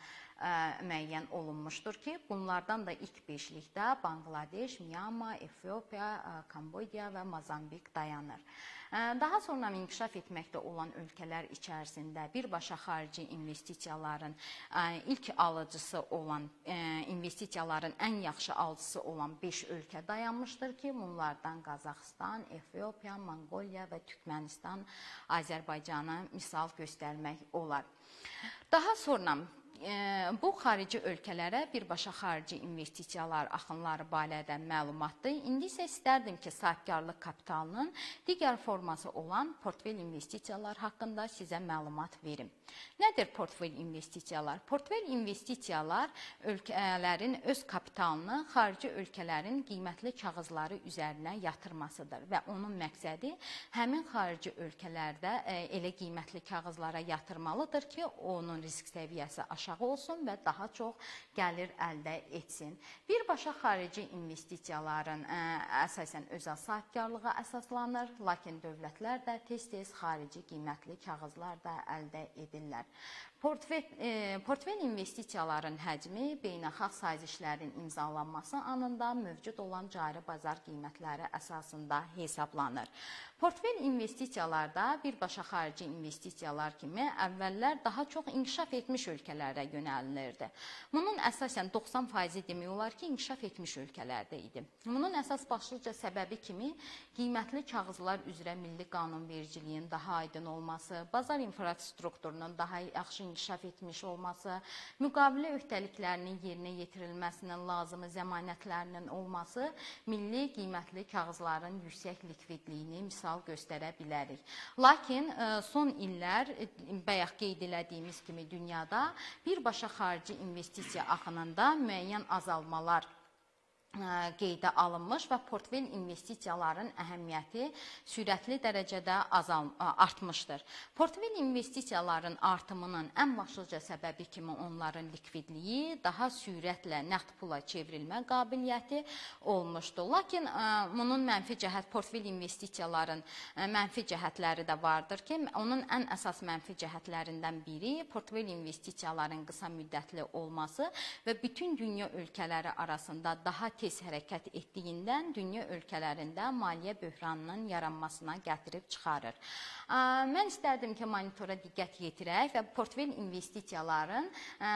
müəyyən olunmuşdur ki, bunlardan da ilk beşlikdə Bangladeş, Myanma, Efiopiya, Kambodia və Mozambik dayanır. Daha sonra inkişaf etməkdə olan ölkələr içərisində birbaşa xarici investisiyaların ilk alıcısı olan, investisiyaların ən yaxşı alıcısı olan 5 ölkə dayanmışdır ki, bunlardan Qazaxıstan, Efiopiya, Monqoliya və Türkmənistan, Azərbaycanı misal göstərmək olar. Daha sonra bu xarici ölkələrə birbaşa xarici investisiyalar axınları barədə məlumatdır. İndi isə istərdim ki, sahibkarlıq kapitalının digər forması olan portfel investisiyalar haqqında sizə məlumat verim. Nədir portfel investisiyalar? Portfel investisiyalar ölkələrin öz kapitalını xarici ölkələrin qiymətli kağızları üzərinə yatırmasıdır və onun məqsədi həmin xarici ölkələrdə elə qiymətli kağızlara yatırmalıdır ki, onun risk səviyyəsi aşağı olsun və daha çox gəlir əldə etsin. Birbaşa xarici investisiyaların əsasən özəl sahibkarlığa əsaslanır, lakin dövlətlər də tez-tez xarici qiymətli kağızlar da əldə edirlər. Portfel investisiyaların həcmi beynəlxalq sazişlərin imzalanması anında mövcud olan cari bazar qiymətləri əsasında hesablanır. Portfel investisiyalarda birbaşa xarici investisiyalar kimi əvvəllər daha çox inkişaf etmiş ölkələrə yönəlilirdi. Bunun əsasən 90% demək olar ki, inkişaf etmiş ölkələrdə idi. Bunun əsas başlıca səbəbi kimi qiymətli kağızlar üzrə milli qanunvericiliyin daha aydın olması, bazar infrastrukturunun daha yaxşı inkişaf etmiş olması, müqavilə öhdəliklərinin yerinə yetirilməsinin lazımı zəmanətlərinin olması, milli qiymətli kağızların yüksək likvidliyini misal göstərə bilərik. Lakin son illər, bayaq qeyd elədiyimiz kimi dünyada birbaşa xarici investisiya axınında müəyyən azalmalar qeydə alınmış və portfel investisiyaların əhəmiyyəti sürətli dərəcədə artmışdır. Portfel investisiyaların artımının ən başlıca səbəbi kimi onların likvidliyi, daha sürətlə nəqd pula çevrilmə qabiliyyəti olmuşdur. Lakin bunun mənfi cəhət, portfel investisiyaların mənfi cəhətləri də vardır ki, onun ən əsas mənfi cəhətlərindən biri portfel investisiyaların qısa müddətli olması və bütün dünya ölkələri arasında daha tez hərəkət etdiyindən dünya ölkələrində maliyyə böhranının yaranmasına gətirib çıxarır. Mən istərdim ki, monitora diqqət yetirək və portfel investisiyaların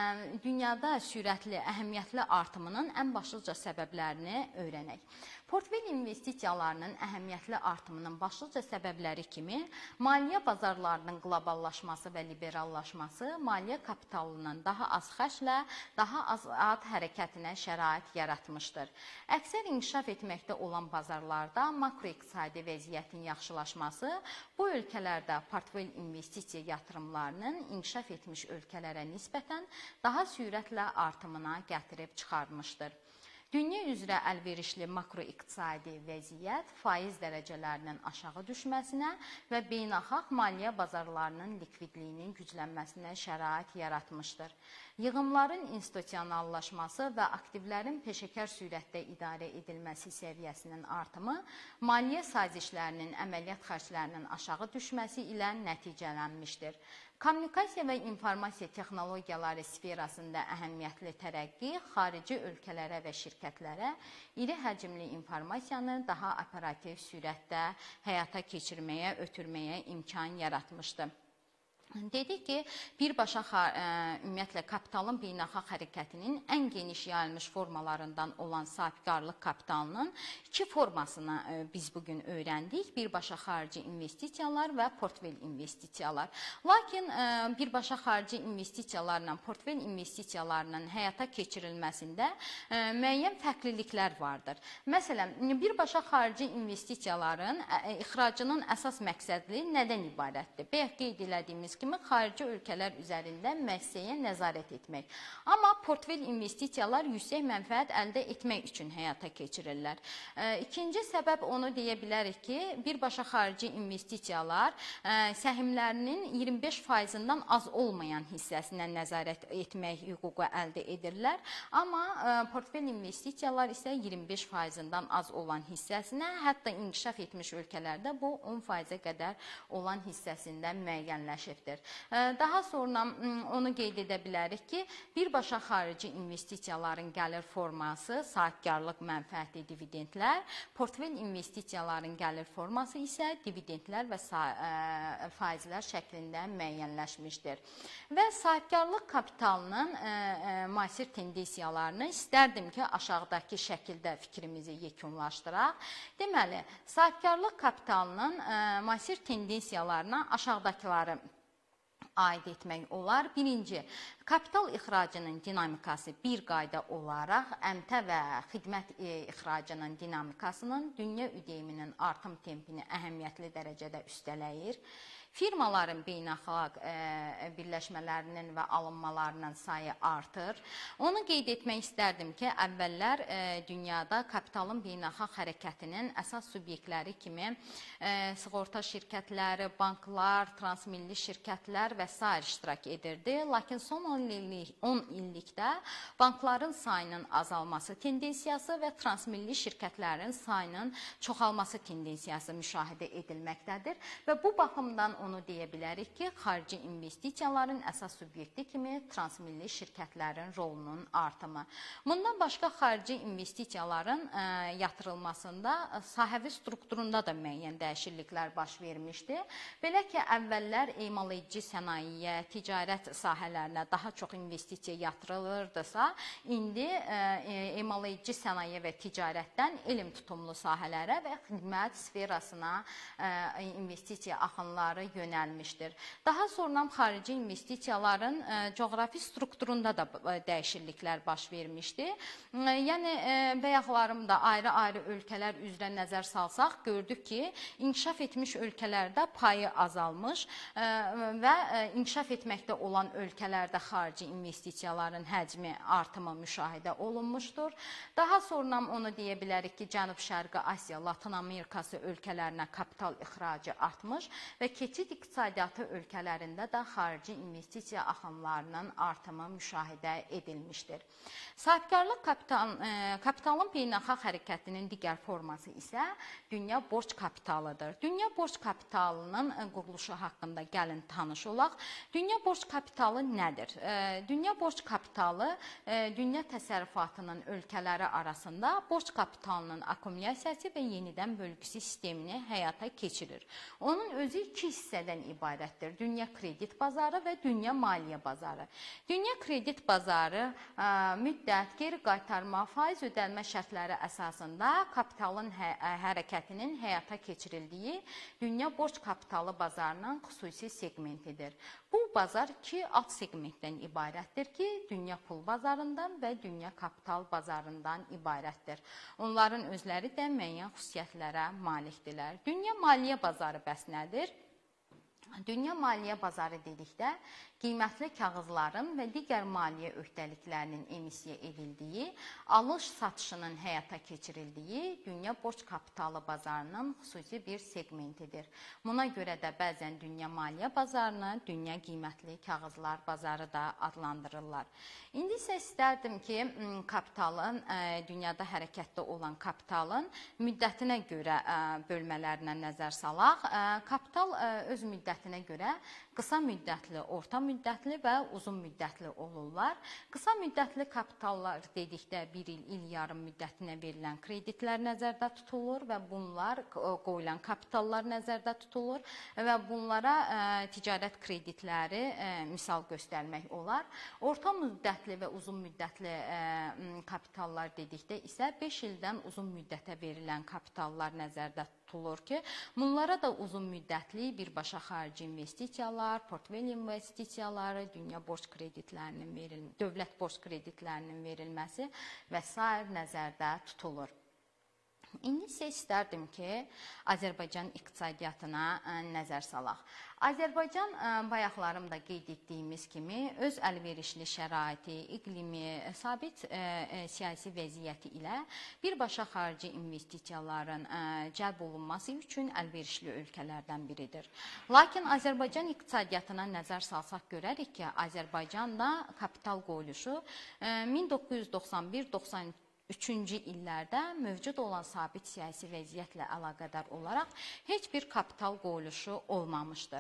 dünyada sürətli, əhəmiyyətli artımının ən başlıca səbəblərini öyrənək. Portfel investisiyalarının əhəmiyyətli artımının başlıca səbəbləri kimi maliyyə bazarlarının qloballaşması və liberallaşması maliyyə kapitalının daha az xərclə, daha az hərəkətinə şərait yaratmışdır. Əksər inkişaf etməkdə olan bazarlarda makroiqtisadi vəziyyətin yaxşılaşması bu ölkələrdə portfel investisiya yatırımlarının inkişaf etmiş ölkələrə nisbətən daha sürətlə artımına gətirib çıxarmışdır. Dünya üzrə əlverişli makroiqtisadi vəziyyət faiz dərəcələrinin aşağı düşməsinə və beynəlxalq maliyyə bazarlarının likvidliyinin güclənməsinə şərait yaratmışdır. Yığımların institusionallaşması və aktivlərin peşəkar sürətdə idarə edilməsi səviyyəsinin artımı maliyyə sazişlərinin əməliyyat xərclərinin aşağı düşməsi ilə nəticələnmişdir. Kommunikasiya və informasiya texnologiyaları sferasında əhəmiyyətli tərəqqi xarici ölkələrə və şirkətlərə iri həcmli informasiyanı daha operativ sürətdə həyata keçirməyə, ötürməyə imkan yaratmışdır. Dedik ki, birbaşa ümumiyyətlə kapitalın beynəlxalq hərəkətinin ən geniş yayılmış formalarından olan sahibkarlıq kapitalının iki formasını biz bugün öyrəndik. Birbaşa xarici investisiyalar və portfel investisiyalar. Lakin birbaşa xarici investisiyalarla portfel investisiyalarının həyata keçirilməsində müəyyən fərqliliklər vardır. Məsələn, birbaşa xarici investisiyaların ixracının əsas məqsədli nədən ibarətdir? Bayaq qeyd elədiyimiz kimi xarici ölkələr üzərində müəssisəyə nəzarət etmək. Amma portfel investisiyalar yüksək mənfəət əldə etmək üçün həyata keçirirlər. İkinci səbəb onu deyə bilərik ki, birbaşa xarici investisiyalar səhmlərinin 25%-dən az olmayan hissəsinə nəzarət etmək hüququ əldə edirlər. Amma portfel investisiyalar isə 25%-dən az olan hissəsinə, hətta inkişaf etmiş ölkələrdə bu 10%-ə qədər olan hissəsində müəyyənləşibdir. Daha sonra onu qeyd edə bilərik ki, birbaşa xarici investisiyaların gəlir forması sahibkarlıq mənfəətli dividendlər, portfel investisiyaların gəlir forması isə dividendlər və faizlər şəklində müəyyənləşmişdir. Və sahibkarlıq kapitalının müasir tendensiyalarını istərdim ki, aşağıdakı şəkildə fikrimizi yekunlaşdıraq. Deməli, sahibkarlıq kapitalının müasir tendensiyalarına aşağıdakıları aid etmək olar. Birinci, kapital ixracının dinamikası bir qayda olaraq əmtə və xidmət ixracının dinamikasının dünya ÜDM-nin artım tempini əhəmiyyətli dərəcədə üstələyir. Firmaların beynəlxalq birləşmələrinin və alınmalarının sayı artır. Onu qeyd etmək istərdim ki, əvvəllər dünyada kapitalın beynəlxalq hərəkətinin əsas subyektləri kimi sığorta şirkətləri, banklar, transmilli şirkətlər və s. iştirak edirdi. Lakin son 10 illikdə bankların sayının azalması tendensiyası və transmilli şirkətlərin sayının çoxalması tendensiyası müşahidə edilməkdədir və bu baxımdan onu deyə bilərik ki, xarici investisiyaların əsas subyekti kimi transmilli şirkətlərin rolunun artımı. Bundan başqa xarici investisiyaların yatırılmasında sahəvi strukturunda da müəyyən dəyişikliklər baş vermişdi. Belə ki, əvvəllər emal edici sənayeyə, ticarət sahələrinə daha çox investisiya yatırılırdısa, indi emal edici sənaye və ticarətdən elm tutumlu sahələrə və xidmət sferasına investisiya axınları yönəlmişdir. Daha sonra xarici investisiyaların coğrafi strukturunda da dəyişikliklər baş vermişdi. Yəni, bayaqlarımda ayrı-ayrı ölkələr üzrə nəzər salsaq, gördük ki, inkişaf etmiş ölkələrdə payı azalmış və inkişaf etməkdə olan ölkələrdə xarici investisiyaların həcmi artımı müşahidə olunmuşdur. Daha sonra onu deyə bilərik ki, Cənub-Şərqi Asiya, Latın Amerikası ölkələrinə kapital ixracı artmış və keçid iqtisadiyyatı ölkələrində də xarici investisiya axınlarının artımı müşahidə edilmişdir. Sahibkarlıq kapitalın beynəlxalq hərəkətinin digər forması isə dünya borc kapitalıdır. Dünya borc kapitalının quruluşu haqqında gəlin tanış olaq. Dünya borc kapitalı nədir? Dünya borc kapitalı dünya təsərrüfatının ölkələri arasında borc kapitalının akkumulyasiyası və yenidən bölgüsü sistemini həyata keçirir. Onun özü iki hissədən ibarətdir. Dünya kredit bazarı və dünya maliyyə bazarı. Dünya kredit bazarı müddət, geri qaytarma, faiz ödənmə şərtləri əsasında kapitalın hərəkətinin həyata keçirildiyi dünya borc kapitalı bazarının xüsusi segmentidir. Bu bazar iki alt segmentdən ibarətdir ki, dünya pul bazarından və dünya kapital bazarından ibarətdir. Onların özləri də müəyyən xüsusiyyətlərə malikdirlər. Dünya maliyyə bazarı bəs nədir? Dünya maliyyə bazarı dedikdə qiymətli kağızların və digər maliyyə öhdəliklərinin emisiya edildiyi, alış-satışının həyata keçirildiyi dünya borc kapitalı bazarının xüsusi bir segmentidir. Buna görə də bəzən dünya maliyyə bazarını dünya qiymətli kağızlar bazarı da adlandırırlar. İndi isə istərdim ki, kapitalın, dünyada hərəkətdə olan kapitalın müddətinə görə bölmələrinə nəzər salaq. Kapital öz müddətinə görə qısa müddətli, orta müddətli və uzun müddətli olurlar. Qısa müddətli kapitallar dedikdə bir il yarım müddətinə verilən kreditlər nəzərdə tutulur və bunlar qoyulan kapitallar nəzərdə tutulur və bunlara ticarət kreditləri misal göstərmək olar. Orta müddətli və uzun müddətli kapitallar dedikdə isə 5 ildən uzun müddətə verilən kapitallar nəzərdə tutulur ki, bunlara da uzun müddətli birbaşa xarici investisiyalar, portföy investisiyaları, dünya borc kreditlərinin verilməsi, dövlət borc kreditlərinin verilməsi və s. nəzərdə tutulur. İndi isə istərdim ki, Azərbaycan iqtisadiyyatına nəzər salaq. Azərbaycan, bayaqlarımda qeyd etdiyimiz kimi, öz əlverişli şəraiti, iqlimi, sabit siyasi vəziyyəti ilə birbaşa xarici investisiyaların cəlb olunması üçün əlverişli ölkələrdən biridir. Lakin Azərbaycan iqtisadiyyatına nəzər salsaq görərik ki, Azərbaycanda kapital qoyuluşu 1991-93 illərdə mövcud olan sabit siyasi vəziyyətlə əlaqədar olaraq heç bir kapital qoyuluşu olmamışdır.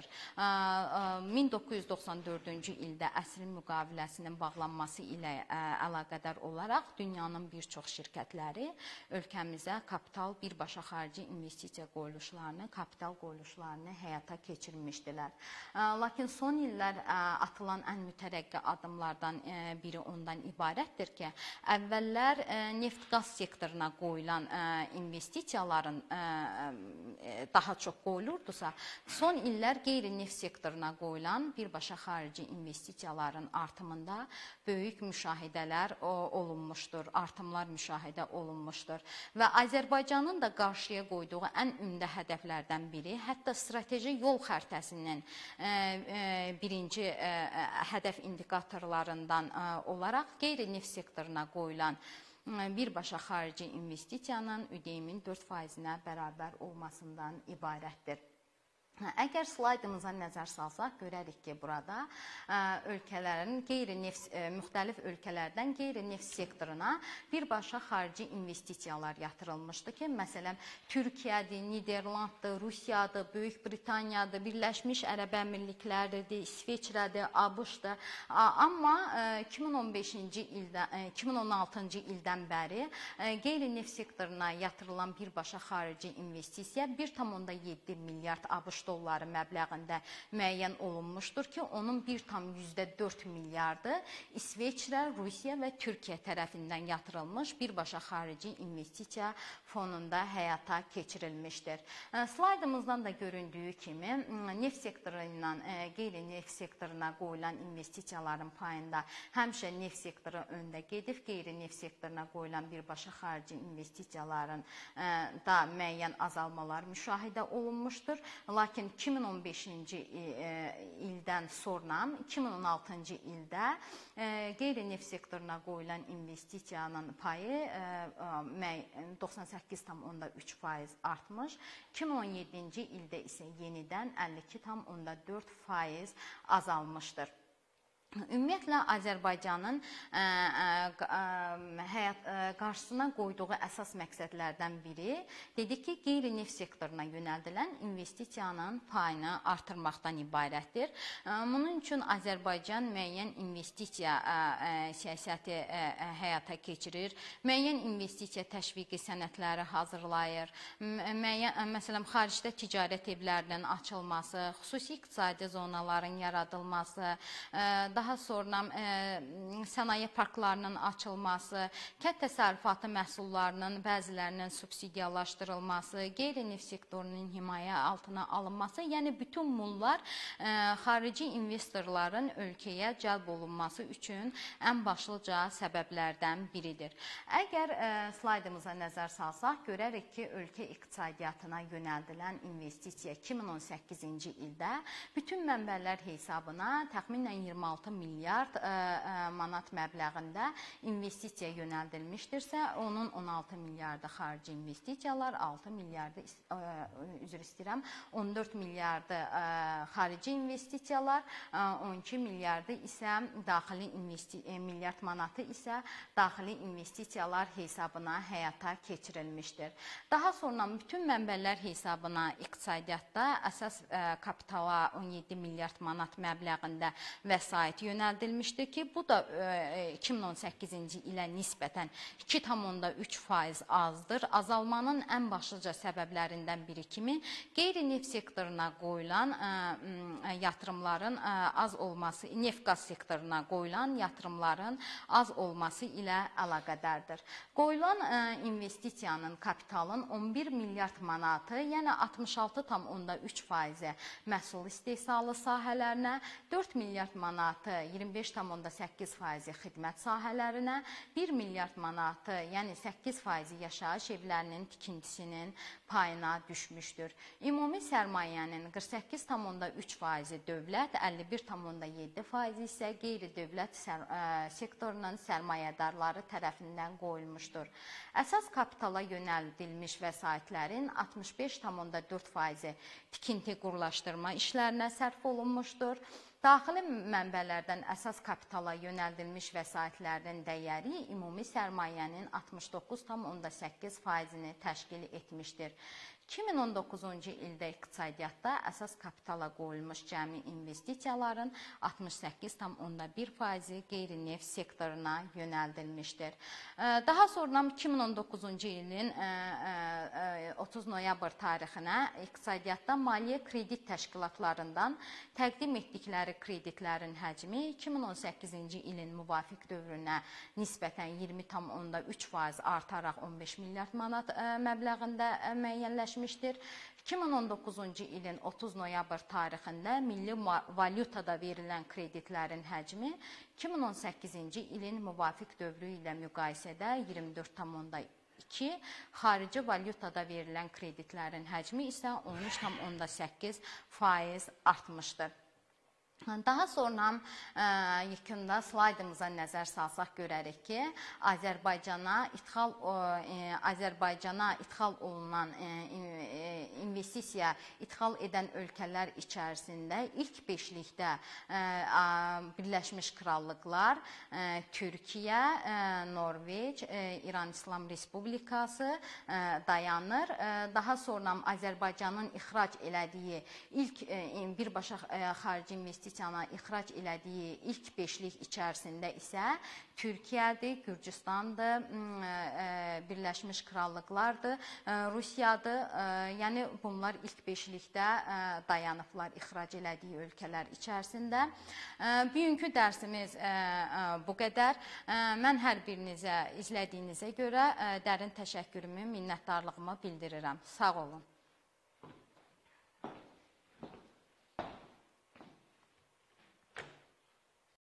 1994-cü ildə əsrin müqaviləsinin bağlanması ilə əlaqədar olaraq dünyanın bir çox şirkətləri ölkəmizə kapital, birbaşa xarici investisiya qoyuluşlarını, kapital qoyuluşlarını həyata keçirmişdilər. Lakin son illər atılan ən mütərəqqi addımlardan biri ondan ibarətdir ki, əvvəllər neft-qaz sektoruna qoyulan investisiyaların daha çox qoyulurdusa, son illər qeyri-neft sektoruna qoyulan birbaşa xarici investisiyaların artımında böyük müşahidələr olunmuşdur, artımlar müşahidə olunmuşdur və Azərbaycanın da qarşıya qoyduğu ən ümdə hədəflərdən biri, hətta strateji yol xəritəsinin birinci hədəf indikatorlarından olaraq qeyri-neft sektoruna qoyulan birbaşa xarici investisiyanın ÜDM-in 4%-nə bərabər olmasından ibarətdir. Əgər slaydımıza nəzər salsaq, görərik ki, burada ölkələrin müxtəlif ölkələrdən qeyri-neft sektoruna birbaşa xarici investisiyalar yatırılmışdı ki, məsələn, Türkiyədir, Niderlanddır, Rusiyadır, Böyük Britaniyadır, Birləşmiş Ərəb Əmirlikləridir, İsveçrədir, ABŞ-dır. Amma 2016-cı ildən bəri qeyri-neft sektoruna yatırılan birbaşa xarici investisiya 1,7 milyard ABŞ dolları məbləğində müəyyən olunmuşdur ki, onun 1,4 milyardı İsveçrə, Rusiya və Türkiyə tərəfindən yatırılmış birbaşa xarici investisiya fonunda həyata keçirilmişdir. Slaydımızdan da göründüyü kimi, neft sektoru ilə qeyri-neft sektoruna qoyulan investisiyaların payında həmişə neft sektoru öndə gedib, qeyri-neft sektoruna qoyulan birbaşa xarici investisiyaların da müəyyən azalmalar müşahidə olunmuşdur. Lakin 2015-ci ildən sonra 2016-cı ildə qeyri-neft sektoruna qoyulan investisiyanın payı 98,3% artmış. 2017-ci ildə isə yenidən 52,4% azalmışdır. Ümumiyyətlə, Azərbaycanın qarşısına qoyduğu əsas məqsədlərdən biri dedi ki, qeyri-neft sektoruna yönəldilən investisiyanın payını artırmaqdan ibarətdir. Bunun üçün Azərbaycan müəyyən investisiya siyasəti həyata keçirir, müəyyən investisiya təşviqi sənədləri hazırlayır, məsələn, xaricdə ticarət evlərinin açılması, xüsusi iqtisadi zonaların yaradılması, daha sonra sənaye parklarının açılması, kənd təsərrüfatı məhsullarının bəzilərinin subsidiyalaşdırılması, qeyri-neft sektorunun himayə altına alınması, yəni bütün bunlar xarici investorların ölkəyə cəlb olunması üçün ən başlıca səbəblərdən biridir. Əgər slaydımıza nəzər salsaq, görərik ki, ölkə iqtisadiyyatına yönəldilən investisiya 2018-ci ildə bütün mənbələr hesabına təxminən 26 milyard manat məbləğində investisiya yönəldilmişdirsə, onun 16 milyardı xarici investisiyalar, 6 milyardı, üzr istəyirəm, 14 milyardı xarici investisiyalar, 12 milyardı isə daxili milyard manatı isə daxili investisiyalar hesabına həyata keçirilmişdir. Daha sonra bütün mənbələr hesabına iqtisadiyyatda əsas kapitala 17 milyard manat məbləğində vəsait yönəldilmişdir ki, bu da 2018-ci ilə nisbətən 2,3% azdır. Azalmanın ən başlıca səbəblərindən biri kimi qeyri-neft sektoruna qoyulan yatırımların az olması, neft-qaz sektoruna qoyulan yatırımların az olması ilə əlaqədardır. Qoyulan investisiyanın, kapitalın 11 milyard manatı, yəni 66,3% məhsul istehsalı sahələrinə, 4 milyard manatı 25,8% xidmət sahələrinə, 1 milyard manatı, yəni 8% yaşayış evlərinin tikintisinin payına düşmüşdür. Ümumi sərmayənin 48,3% dövlət, 51,7% isə qeyri-dövlət sektorunun sərmayədarları tərəfindən qoyulmuşdur. Əsas kapitala yönəldilmiş vəsaitlərin 65,4% tikinti qurlaşdırma işlərinə sərf olunmuşdur. Daxili mənbələrdən əsas kapitala yönəldilmiş vəsaitlərin dəyəri ümumi sərmayənin 69,8%-ni təşkil etmişdir. 2019-cu ildə iqtisadiyyatda əsas kapitala qoyulmuş cəmi investisiyaların 68,1%-i qeyri-neft sektoruna yönəldilmişdir. Daha sonra 2019-cu ilin 30 noyabr tarixinə iqtisadiyyatda maliyyə kredit təşkilatlarından təqdim etdikləri kreditlərin həcmi 2018-ci ilin müvafiq dövrünə nisbətən 20,3% artaraq 15 milyard manat məbləğində müəyyənləşmişdir. 2019-cu ilin 30 noyabr tarixində milli valyutada verilən kreditlərin həcmi 2018-ci ilin müvafiq dövrü ilə müqayisədə 24,2%, xarici valyutada verilən kreditlərin həcmi isə 13,8% artmışdır. Daha sonra yekunda slaydımıza nəzər salsaq görərik ki, Azərbaycana ixal olunan investisiya ixal edən ölkələr içərisində ilk beşlikdə Birləşmiş Krallıqlar, Türkiyə, Norveç, İran İslam Respublikası dayanır. Daha sonra Azərbaycanın ixrac elədiyi ilk birbaşa xarici investisiya investisiyanı ixrac elədiyi ilk beşlik içərisində isə Türkiyədir, Gürcüstandır, Birləşmiş Krallıqlardır, Rusiyadır. Yəni bunlar ilk beşlikdə dayanıblar ixrac elədiyi ölkələr içərisində. Bugünkü dərsimiz bu qədər. Mən hər birinizə izlədiyinizə görə dərin təşəkkürümü, minnətdarlığımı bildirirəm. Sağ olun.